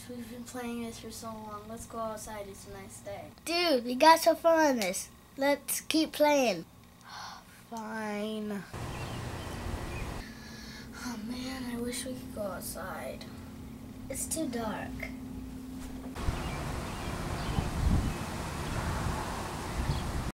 we've been playing this for so long. Let's go outside. It's a nice day. Dude, we got so fun on this. Let's keep playing. Fine. Oh man, I wish we could go outside. It's too dark.